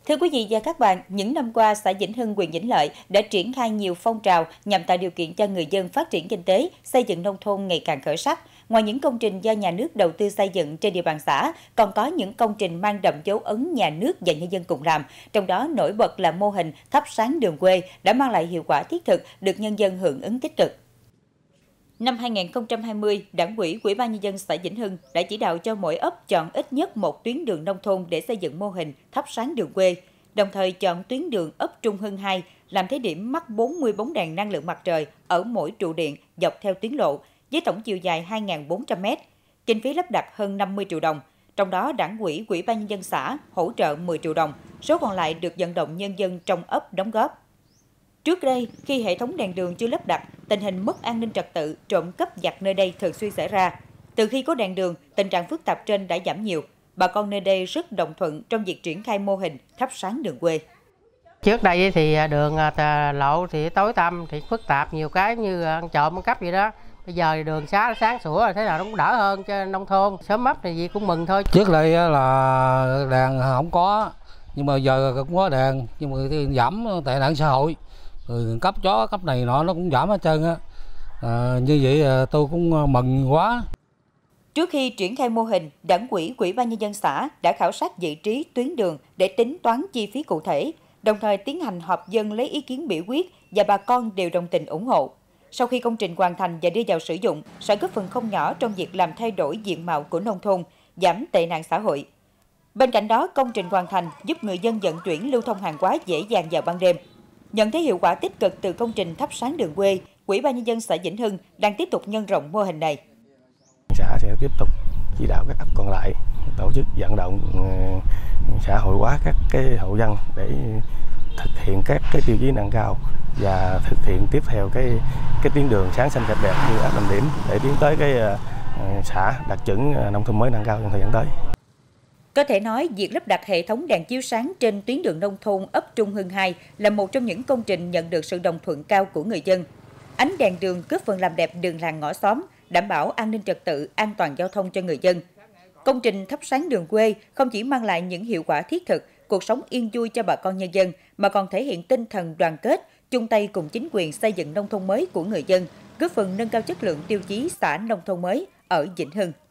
Thưa quý vị và các bạn, những năm qua, xã Vĩnh Hưng, huyện Vĩnh Lợi đã triển khai nhiều phong trào nhằm tạo điều kiện cho người dân phát triển kinh tế, xây dựng nông thôn ngày càng khởi sắc. Ngoài những công trình do nhà nước đầu tư xây dựng trên địa bàn xã, còn có những công trình mang đậm dấu ấn nhà nước và nhân dân cùng làm. Trong đó nổi bật là mô hình thắp sáng đường quê đã mang lại hiệu quả thiết thực, được nhân dân hưởng ứng tích cực. Năm 2020, Đảng ủy, Ủy ban nhân dân xã Vĩnh Hưng đã chỉ đạo cho mỗi ấp chọn ít nhất một tuyến đường nông thôn để xây dựng mô hình thắp sáng đường quê, đồng thời chọn tuyến đường ấp Trung Hưng 2 làm thế điểm mắc 40 bóng đèn năng lượng mặt trời ở mỗi trụ điện dọc theo tuyến lộ với tổng chiều dài 2.400 m. Kinh phí lắp đặt hơn 50 triệu đồng. Trong đó, Đảng ủy, Ủy ban nhân dân xã hỗ trợ 10 triệu đồng, số còn lại được vận động nhân dân trong ấp đóng góp. Trước đây, khi hệ thống đèn đường chưa lắp đặt, tình hình mất an ninh trật tự, trộm cắp giật nơi đây thường xuyên xảy ra. Từ khi có đèn đường, tình trạng phức tạp trên đã giảm nhiều. Bà con nơi đây rất đồng thuận trong việc triển khai mô hình thắp sáng đường quê. Trước đây thì đường lộ thì tối tăm, thì phức tạp nhiều cái như ăn trộm, ăn cắp gì đó. Bây giờ thì đường xá sáng sủa, thế nào nó cũng đỡ hơn cho nông thôn. Sớm ấp thì gì cũng mừng thôi. Trước đây là đèn không có, nhưng mà giờ cũng có đèn, nhưng mà giảm tệ nạn xã hội. Rồi cấp chó, cấp này nọ nó cũng giảm hết trơn á. Như vậy tôi cũng mừng quá. Trước khi triển khai mô hình, Đảng ủy, Ủy ban nhân dân xã đã khảo sát vị trí tuyến đường để tính toán chi phí cụ thể, đồng thời tiến hành họp dân lấy ý kiến biểu quyết và bà con đều đồng tình ủng hộ. Sau khi công trình hoàn thành và đưa vào sử dụng, sẽ góp phần không nhỏ trong việc làm thay đổi diện mạo của nông thôn, giảm tệ nạn xã hội. Bên cạnh đó, công trình hoàn thành giúp người dân vận chuyển lưu thông hàng hóa dễ dàng vào ban đêm. Nhận thấy hiệu quả tích cực từ công trình thắp sáng đường quê, Ủy ban nhân dân xã Vĩnh Hưng đang tiếp tục nhân rộng mô hình này. Xã sẽ tiếp tục chỉ đạo các ấp còn lại tổ chức vận động xã hội hóa các cái hộ dân để thực hiện các cái tiêu chí nâng cao và thực hiện tiếp theo cái tuyến đường sáng xanh sạch đẹp như ấp Làm Điểm để tiến tới cái xã đạt chuẩn nông thôn mới nâng cao trong thời gian tới. Có thể nói, việc lắp đặt hệ thống đèn chiếu sáng trên tuyến đường nông thôn ấp Trung Hưng 2 là một trong những công trình nhận được sự đồng thuận cao của người dân. Ánh đèn đường góp phần làm đẹp đường làng ngõ xóm, đảm bảo an ninh trật tự, an toàn giao thông cho người dân. Công trình thắp sáng đường quê không chỉ mang lại những hiệu quả thiết thực, cuộc sống yên vui cho bà con nhân dân, mà còn thể hiện tinh thần đoàn kết, chung tay cùng chính quyền xây dựng nông thôn mới của người dân, góp phần nâng cao chất lượng tiêu chí xã nông thôn mới ở Vĩnh Hưng.